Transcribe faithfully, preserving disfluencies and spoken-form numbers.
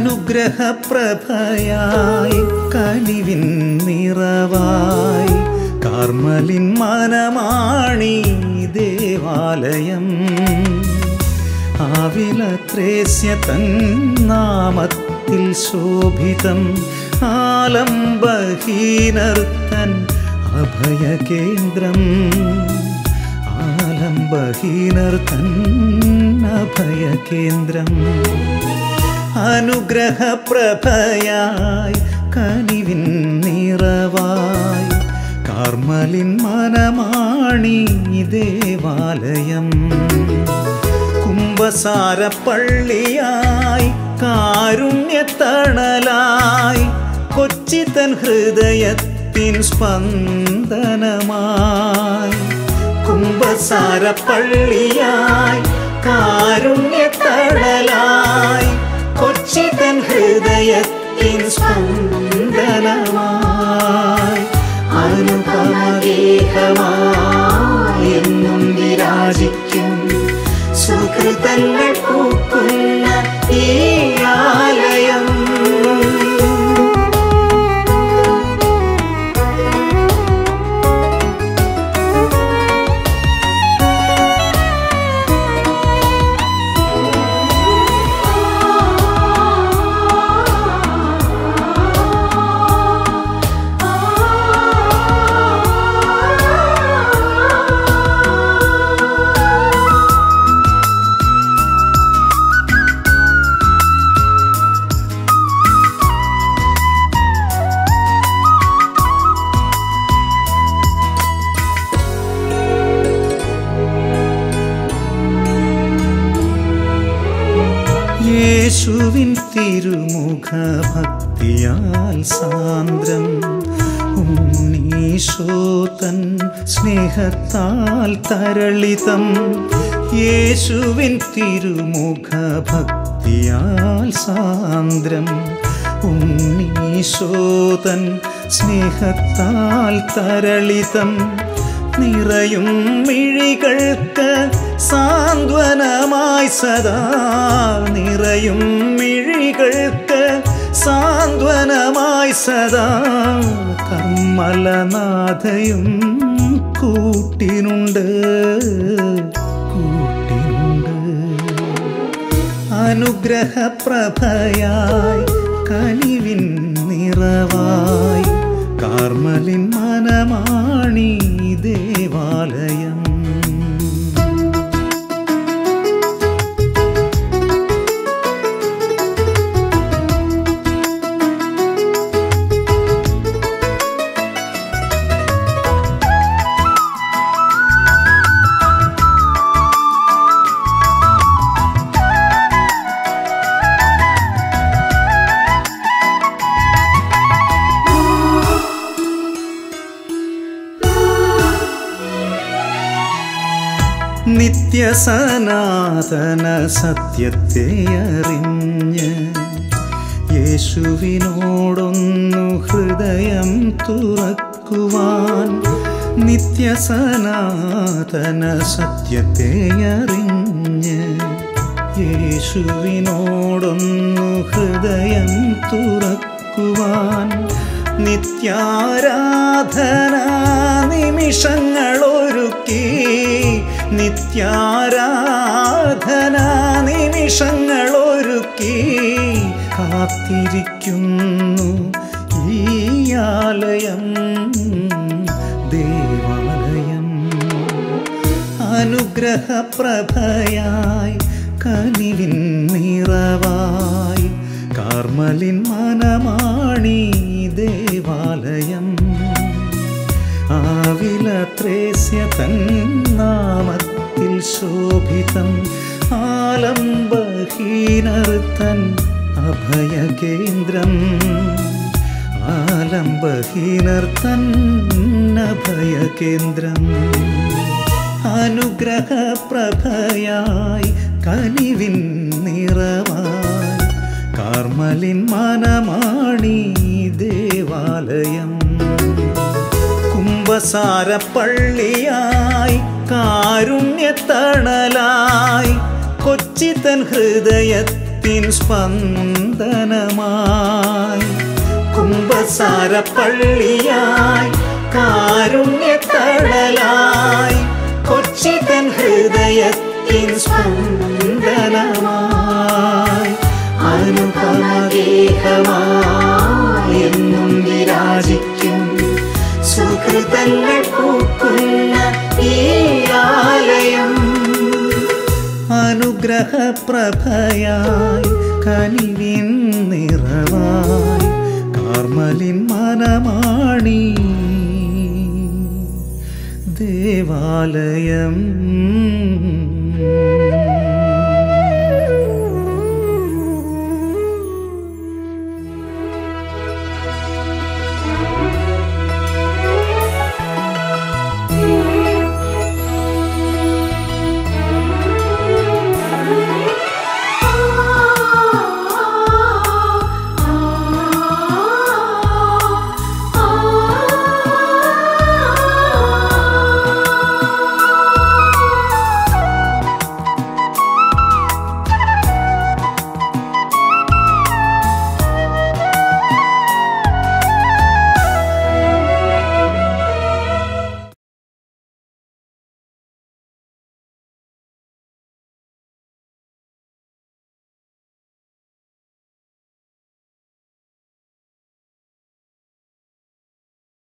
അനുഗ്രഹപ്രഭയായി കനിവിൻ നിറവായി കാർമലിൻ മനമാണി ദേവാലയം. ആവിലത്രേസ്യ തൻ നാമത്തിൽ ശോഭിതം ആലംബഹീനർ തൻ അഭയകേന്ദ്രം. ആലംബഹീനർ തൻ അഭയകേന്ദ്രം. അനുഗ്രഹപ്രഭയായി കനിവിൻ നിറവായി കാർമലിൻ മനമാണി ദേവാലയം. കുംഭസാരപ്പള്ളിയായി കാരുണ്യത്തണലായി കൊച്ചിത്തൻ ഹൃദയത്തിൻ സ്പന്ദനമായി. കുംഭസാരപ്പള്ളിയായി കാരുണ്യത്തണലായി കൊച്ചിത്തൻ ഹൃദയത്തിൻ സ്പന്ദനമായി. അനുപമഗേഹമായി എന്നും വിരാജിക്കും സുഹൃതങ്ങൾ പൂക്കുന്ന ഈ ആലയം. യേശുവിൻ തിരുമുഖഭക്തിയാൽ സാന്ദ്രം ഉണ്ണീശോ തൻ സ്നേഹത്താൽ തരളിതം. യേശുവിൻ തിരുമുഖഭക്തിയാൽ സാന്ദ്രം ഉണ്ണീശോ തൻ സ്നേഹത്താൽ തരളിതം. നിറയും മിഴികൾക്ക് സാന്ത്വനമായി സദാ. നിറയും മിഴികൾക്ക് സാന്ത്വനമായി സദാ കർമ്മലനാഥയും കൂട്ടിനുണ്ട് കൂട്ടിനുണ്ട്. അനുഗ്രഹപ്രഭയായി കനിവിൻ നിറവായി കാർമലിൻ മനമാണി ദേവാലയം. നിത്യസനാതന സത്യത്തെ അറിഞ്ഞ് യേശുവിനോടൊന്നു ഹൃദയം തുറക്കുവാൻ. നിത്യസനാതന സത്യത്തെ അറിഞ്ഞ് യേശുവിനോടൊന്നു ഹൃദയം തുറക്കുവാൻ. നിത്യാരാധനാ നിമിഷങ്ങളൊരുക്കി നിത്യാരാധനാ നിമിഷങ്ങളൊരുക്കി കാത്തിരിക്കുന്നു ഈ ആലയം ദേവാലയം. അനുഗ്രഹപ്രഭയായി കനിവിൻ നിറവായി കാർമലിൻ മനമാണി ദേവാലയം. ആവിലത്രേസ്യ തൻ നാമത്തിൽ ശോഭിതം ആലംബഹീനർ തൻ അഭയകേന്ദ്രം. ആലംബഹീനർ തൻ അഭയകേന്ദ്രം. അനുഗ്രഹപ്രഭയായി കനിവിൻ നിറവായി കാർമലിൻ മനമാണി ദേവാലയം. കുംഭസാരപ്പള്ളിയായി കാരുണ്യത്തണലായി കൊച്ചിത്തൻ ഹൃദയത്തിൽ ഹൃദയത്തിൻ സ്പന്ദനമായി കുംഭസാര പള്ളിയായി കാരുണ്യത്തടലായി കൊച്ചിതൻ ഹൃദയത്തിൻ സ്പന്ദനമായി അനുപമഗേഹമായി എന്നും വിരാജിക്കും സുഹൃതങ്ങൾ പൂക്കുന്ന ഈ ആലയം അനുഗ്രഹപ്രഭയായി കനിവിൻ നിറവായി കാർമലിൻ മനമാണി ദേവാലയം.